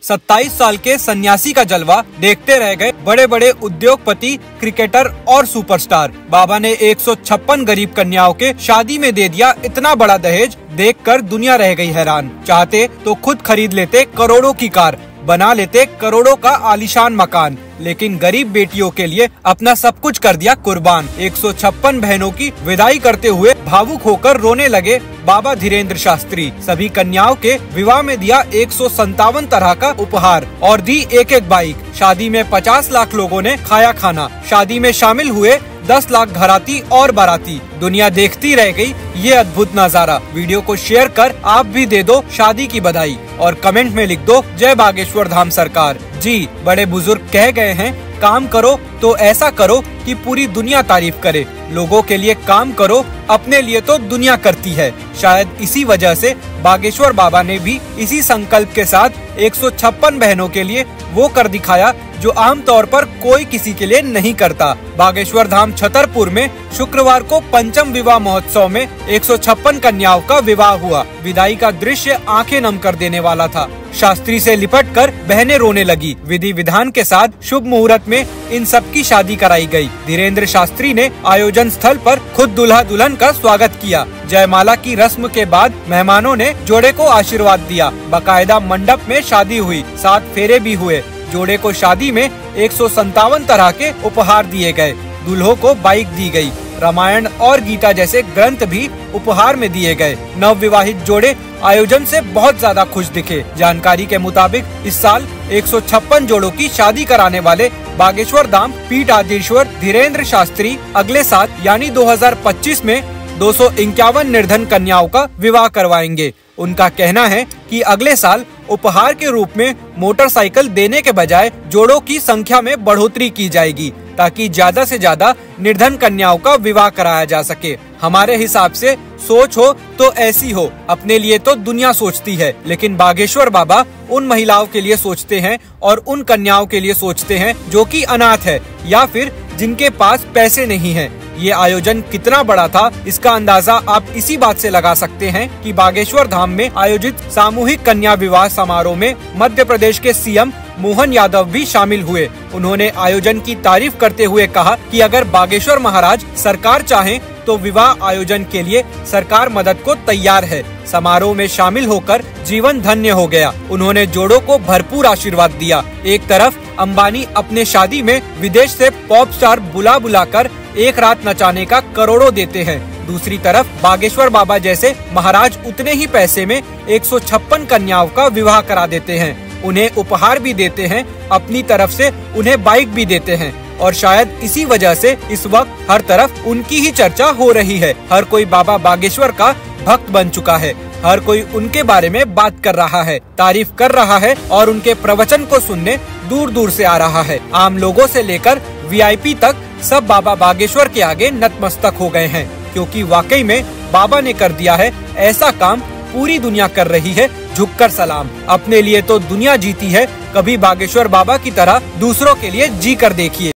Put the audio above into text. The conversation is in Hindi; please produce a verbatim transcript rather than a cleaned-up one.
सत्ताईस साल के सन्यासी का जलवा देखते रह गए बड़े बड़े उद्योगपति, क्रिकेटर और सुपरस्टार। बाबा ने एक सौ छप्पन गरीब कन्याओं के शादी में दे दिया इतना बड़ा दहेज, देखकर दुनिया रह गई हैरान। चाहते तो खुद खरीद लेते करोड़ों की कार, बना लेते करोड़ों का आलीशान मकान, लेकिन गरीब बेटियों के लिए अपना सब कुछ कर दिया कुर्बान। एक सौ छप्पन बहनों की विदाई करते हुए भावुक होकर रोने लगे बाबा धीरेन्द्र शास्त्री। सभी कन्याओं के विवाह में दिया एक सौ संतावन तरह का उपहार और दी एक एक बाइक। शादी में पचास लाख लोगों ने खाया खाना। शादी में शामिल हुए दस लाख घराती और बाराती। दुनिया देखती रह गई ये अद्भुत नजारा। वीडियो को शेयर कर आप भी दे दो शादी की बधाई और कमेंट में लिख दो जय बागेश्वर धाम सरकार। जी, बड़े बुजुर्ग कह गए हैं, काम करो तो ऐसा करो कि पूरी दुनिया तारीफ करे। लोगों के लिए काम करो, अपने लिए तो दुनिया करती है। शायद इसी वजह से बागेश्वर बाबा ने भी इसी संकल्प के साथ एक सौ छप्पन बहनों के लिए वो कर दिखाया जो आमतौर पर कोई किसी के लिए नहीं करता। बागेश्वर धाम छतरपुर में शुक्रवार को पंचम विवाह महोत्सव में एक सौ छप्पन कन्याओं का विवाह हुआ। विदाई का दृश्य आंखें नम कर देने वाला था। शास्त्री से लिपट कर बहनें रोने लगी। विधि विधान के साथ शुभ मुहूर्त में इन सबकी शादी कराई गई। धीरेन्द्र शास्त्री ने आयोजन स्थल पर खुद दूल्हा दुल्हन का स्वागत किया। जयमाला की रस्म के बाद मेहमानों ने जोड़े को आशीर्वाद दिया। बाकायदा मंडप में शादी हुई, सात फेरे भी हुए। जोड़े को शादी में एक सौ संतावन तरह के उपहार दिए गए। दूल्हों को बाइक दी गई। रामायण और गीता जैसे ग्रंथ भी उपहार में दिए गए। नव विवाहित जोड़े आयोजन से बहुत ज्यादा खुश दिखे। जानकारी के मुताबिक इस साल एक सौ छप्पन जोड़ों की शादी कराने वाले बागेश्वर धाम पीठाधीश्वर धीरेन्द्र शास्त्री अगले साल यानी दो हज़ार पच्चीस में दो सौ इक्यावन निर्धन कन्याओं का विवाह करवाएंगे। उनका कहना है कि अगले साल उपहार के रूप में मोटरसाइकिल देने के बजाय जोड़ों की संख्या में बढ़ोतरी की जाएगी ताकि ज्यादा से ज्यादा निर्धन कन्याओं का विवाह कराया जा सके। हमारे हिसाब से सोच हो तो ऐसी हो। अपने लिए तो दुनिया सोचती है, लेकिन बागेश्वर बाबा उन महिलाओं के लिए सोचते हैं और उन कन्याओं के लिए सोचते हैं जो कि अनाथ है या फिर जिनके पास पैसे नहीं हैं। ये आयोजन कितना बड़ा था इसका अंदाजा आप इसी बात से लगा सकते हैं कि बागेश्वर धाम में आयोजित सामूहिक कन्या विवाह समारोह में मध्य प्रदेश के सीएम मोहन यादव भी शामिल हुए। उन्होंने आयोजन की तारीफ करते हुए कहा कि अगर बागेश्वर महाराज सरकार चाहें तो विवाह आयोजन के लिए सरकार मदद को तैयार है। समारोह में शामिल होकर जीवन धन्य हो गया। उन्होंने जोड़ों को भरपूर आशीर्वाद दिया। एक तरफ अंबानी अपने शादी में विदेश से पॉप स्टार बुला बुलाकर एक रात नचाने का करोड़ों देते हैं। दूसरी तरफ बागेश्वर बाबा जैसे महाराज उतने ही पैसे में एक सौ छप्पन कन्याओं का विवाह करा देते हैं। उन्हें उपहार भी देते हैं, अपनी तरफ से उन्हें बाइक भी देते हैं और शायद इसी वजह से इस वक्त हर तरफ उनकी ही चर्चा हो रही है। हर कोई बाबा बागेश्वर का भक्त बन चुका है। हर कोई उनके बारे में बात कर रहा है, तारीफ कर रहा है और उनके प्रवचन को सुनने दूर दूर से आ रहा है। आम लोगों से लेकर वीआईपी तक सब बाबा बागेश्वर के आगे नतमस्तक हो गए हैं, क्योंकि वाकई में बाबा ने कर दिया है ऐसा काम पूरी दुनिया कर रही है झुककर सलाम। अपने लिए तो दुनिया जीती है, कभी बागेश्वर बाबा की तरह दूसरों के लिए जी कर देखिए।